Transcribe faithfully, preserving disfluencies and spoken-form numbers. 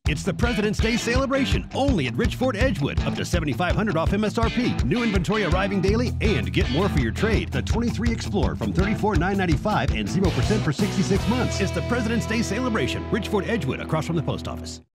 It's the President's Day celebration only at Rich Ford Edgewood. Up to seven thousand five hundred dollars off M S R P. New inventory arriving daily and get more for your trade. The twenty-three Explorer from thirty-four thousand nine hundred ninety-five dollars and zero percent for sixty-six months. It's the President's Day celebration. Rich Ford Edgewood across from the post office.